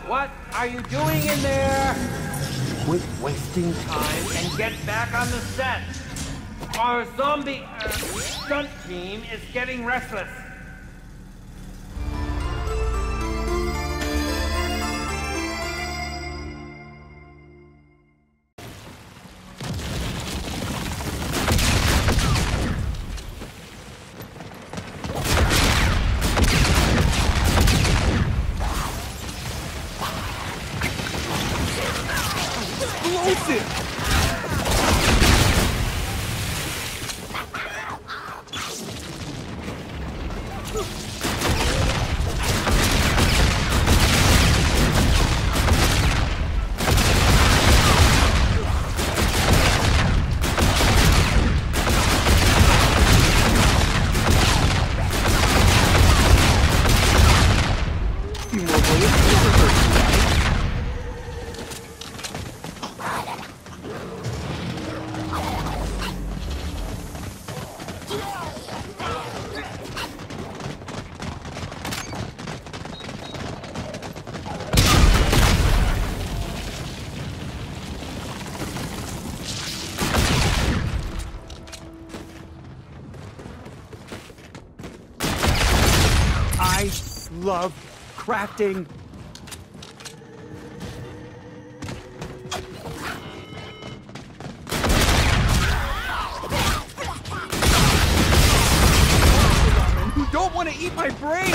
What are you doing in there? Quit wasting time and get back on the set. Our zombie stunt team is getting restless. I love crafting. You don't want to eat my brain.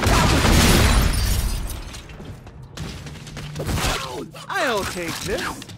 I'll take this.